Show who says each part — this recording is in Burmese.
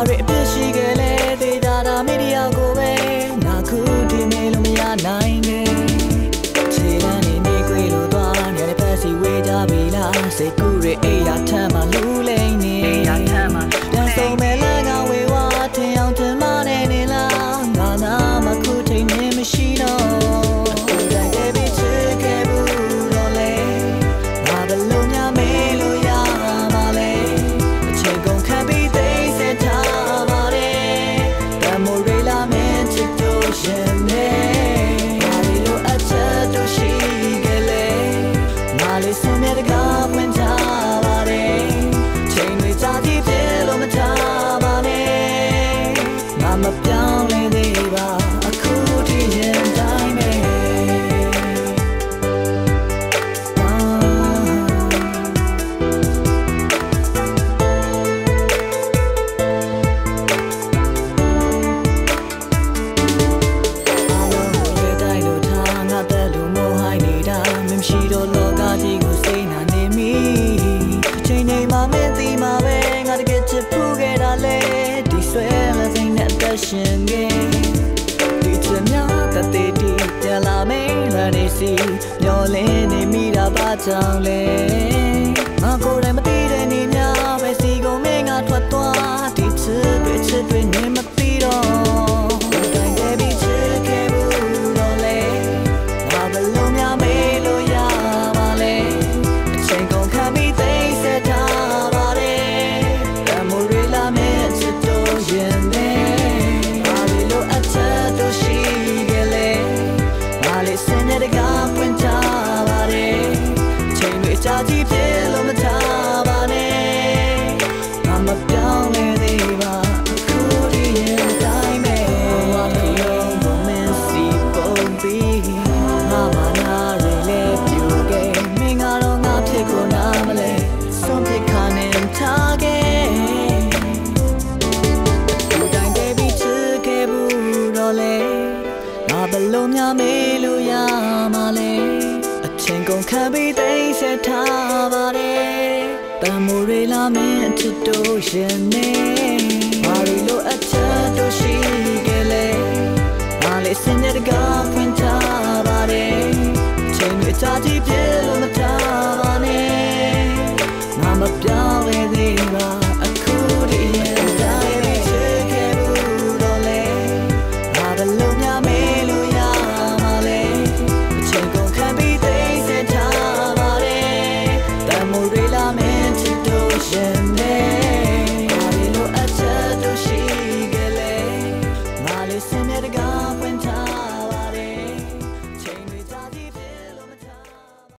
Speaker 1: တွေအဖြစ်ရှိခဲ့လဲဒေတာတာမီဒီယာကိုပဲငါခုဒီနေလို့မရနိုင်ခဲ့ခြေလမ်းနေခွေလို့သွားနေတဲ့ဖက်စီဝေးကြပြီလားစိတ်ကူးတွေအိယာထမ်းမှလူလိမ့်နေပြန်ဆုံးမဲ့လမ်းကဝေဝါထင်အောင်ထင်မနေနေလားငါနာမခုထိန်နေမရှိတော့ရှင်ငယ်ဒီချင်များတသေးတီပြန်လာမေးလာနေစီမျောလင်းနေမိတာဘာကြောင့်လဲငါကိုယ်တိုင်မသိတဲ့နေများပဲစီကုန်မင်းငါထွက်သွားဒီချစ်တွေနေမသိတော့တိုင်းတဲ့ပြီးချစ်ခဲ့ဘူးတော့လေငါဘလုံးများမေးလို့ရပါလေအချိန်ကုန်ခံပြီးသိစေထားပါတယ်တမိုးရီလာမဲချစ်တော့ရင်ကြာကြီးပြေလို့မထားပါနဲ့ငါမပြောင်းလဲသေးပါအခုဒီရဲ့တိုင်းပဲဝါလို့ဘမင်းစီပုံပြီးငါမနာရလေပြူခဲ့မင်းကတော့ငါဖြစ်ကိုနားမလဲဆုံးဖြတ်ခါနဲ့ထားခဲ့ဒီတိုင်းပဲပြီးချစ်ခဲ့ဘူးတော့လေငါဘလို့များမေးလို့ရမှာလဲချိန်ကုန်ခံပြီးသိစေထားပါတယ်တမိုးရီလာမင်းအချစ်တို့ရှင်နေဘာလို့အချစ်တို့ရှိခဲ့လဲဘာလဲစင်ရကဖွင့်ထားပါတယ်ချိန်တွေကြာကြည့်ပြ